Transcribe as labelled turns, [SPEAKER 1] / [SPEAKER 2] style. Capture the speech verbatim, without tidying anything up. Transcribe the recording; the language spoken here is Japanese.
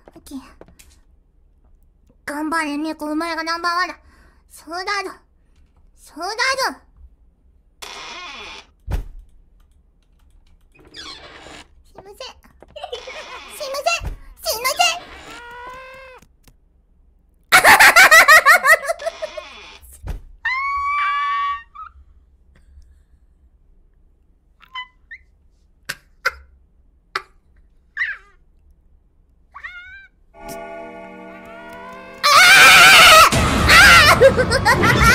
[SPEAKER 1] オッケー。頑張れ、猫、お前がナンバーワンだ。そうだぞ。そうだぞ。すいません。すいません。すいません。Ha ha ha ha!